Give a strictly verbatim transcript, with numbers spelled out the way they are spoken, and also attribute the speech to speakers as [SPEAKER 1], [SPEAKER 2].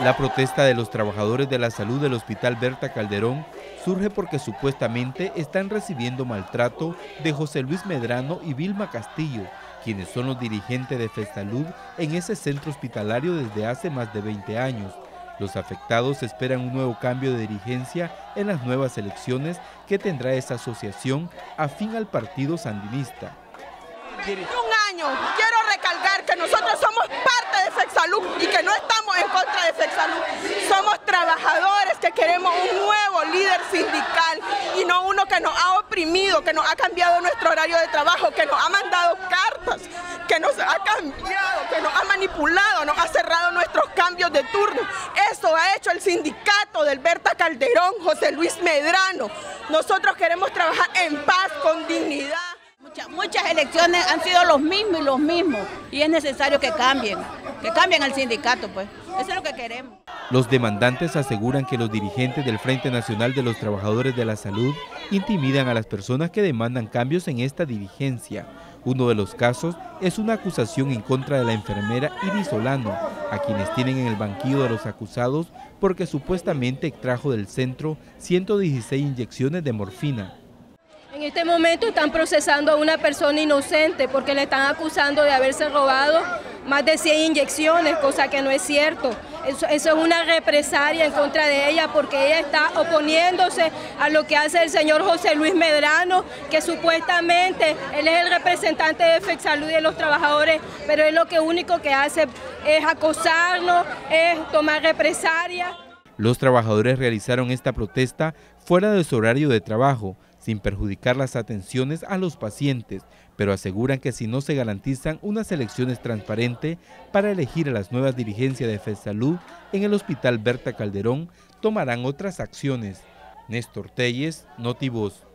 [SPEAKER 1] La protesta de los trabajadores de la salud del Hospital Berta Calderón surge porque supuestamente están recibiendo maltrato de José Luis Medrano y Vilma Castillo, quienes son los dirigentes de FESalud en ese centro hospitalario desde hace más de veinte años. Los afectados esperan un nuevo cambio de dirigencia en las nuevas elecciones que tendrá esa asociación afín al partido sandinista.
[SPEAKER 2] Un año, quiero recalcar que nosotros somos parte de FESalud y que no estamos en contra de FESalud. Somos trabajadores que queremos un nuevo líder sindical y no uno que nos ha oprimido, que nos ha cambiado nuestro horario de trabajo, que nos ha mandado cartas, que nos ha cambiado, que nos ha manipulado, nos ha cerrado nuestros cambios de turno. Eso ha hecho el sindicato del Berta Calderón, José Luis Medrano. Nosotros queremos trabajar en paz, con dignidad.
[SPEAKER 3] Muchas, muchas elecciones han sido los mismos y los mismos y es necesario que cambien, que cambien al sindicato, pues. Eso es lo que queremos.
[SPEAKER 1] Los demandantes aseguran que los dirigentes del Frente Nacional de los Trabajadores de la Salud intimidan a las personas que demandan cambios en esta dirigencia. Uno de los casos es una acusación en contra de la enfermera Iris Solano, a quienes tienen en el banquillo de los acusados porque supuestamente extrajo del centro ciento dieciséis inyecciones de morfina.
[SPEAKER 4] En este momento están procesando a una persona inocente porque le están acusando de haberse robado más de cien inyecciones, cosa que no es cierto. Eso, eso es una represalia en contra de ella porque ella está oponiéndose a lo que hace el señor José Luis Medrano, que supuestamente él es el representante de FESalud y de los trabajadores, pero él lo que único que hace es acosarnos, es tomar represalias.
[SPEAKER 1] Los trabajadores realizaron esta protesta fuera de su horario de trabajo, sin perjudicar las atenciones a los pacientes, pero aseguran que si no se garantizan unas elecciones transparentes para elegir a las nuevas dirigencias de FESalud en el Hospital Berta Calderón, tomarán otras acciones. Néstor Telles, Notivoz.